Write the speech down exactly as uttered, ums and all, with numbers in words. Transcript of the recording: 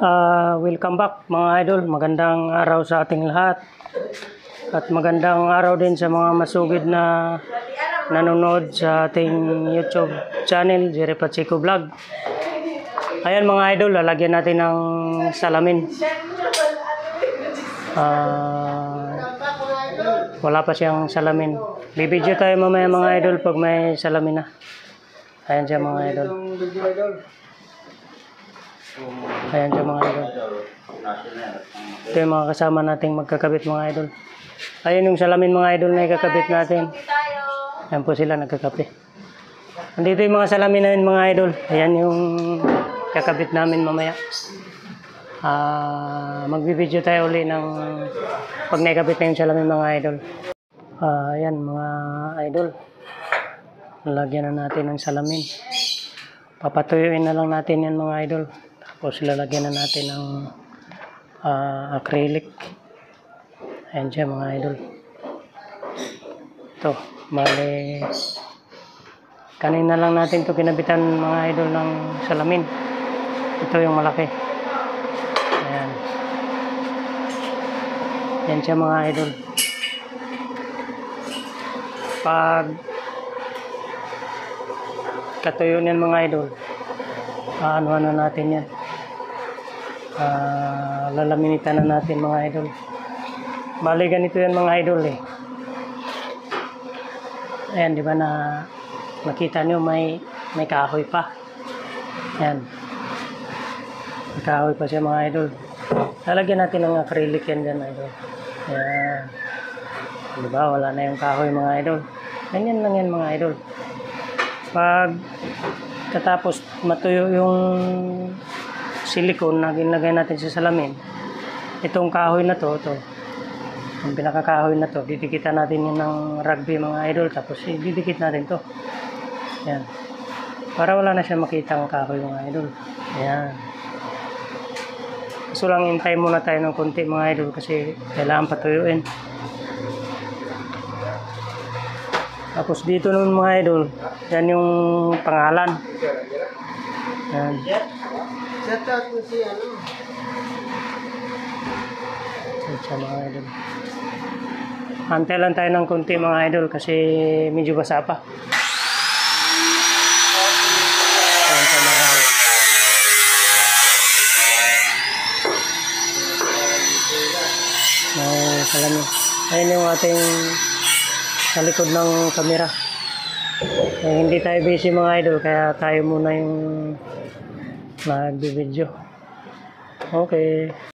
Uh, welcome back mga idol. Magandang araw sa ating lahat. At magandang araw din sa mga masugid na nanonood sa ating YouTube channel, Jerry Pacheco Vlog. Ayan mga idol, lalagyan natin ng salamin. Uh, wala pa siyang salamin. Bibidyo tayo mamaya mga idol pag may salamin na. Ayan siya mga idol. Ayan siya mga idol. Ito yung mga kasama nating magkakabit mga idol. Ayan yung salamin mga idol na ikakabit natin. Ayan po sila nagkakape. Andito yung mga salamin namin mga idol. Ayan yung kakabit namin mamaya. Uh, magbibideo tayo uli ng pag naikabit na yung salamin mga idol. Uh, ayan mga idol. Lalagyan na natin ng salamin. Papatuyuin na lang natin yan mga idol. Tapos lalagyan na natin ng uh, acrylic. Ayan siya mga idol. Ito, bale kanina lang natin ito kinabitan mga idol ng salamin. Ito yung malaki. Ayan. Ayan siya mga idol. Pag katuyo niyan mga idol, ano na natin yan. Uh, lalaminitan na natin mga idol. Bali ganito yan mga idol eh. Ayan, di ba na nakita nyo may may kahoy pa. Ayan. May kahoy pa siya mga idol. Lalagyan natin ng acrylic yan dyan idol. Ayan. Di ba wala na yung kahoy mga idol. Ganyan lang yan mga idol. Pag katapos matuyo yung silicone na ginlagay natin sa salamin, itong kahoy na to, to yung pinakakahoy na to, didikitan natin yun ng rugby mga idol, tapos didikit natin to. Ayan. Para wala na siya makita ang kahoy mga idol. Ayan. So lang hintay muna tayo ng konti mga idol kasi kailangan patuyuin. Tapos dito nun mga idol, yan yung pangalan. Yan. Shout out mo si ano? Yan siya mga idol. Hantay lang tayo ng konti mga idol kasi medyo basa pa. Yan siya mga idol. May salamin. Ayun yung ating sa likod ng kamera. Eh, hindi tayo busy mga idol kaya tayo muna yung nag-video. Okay.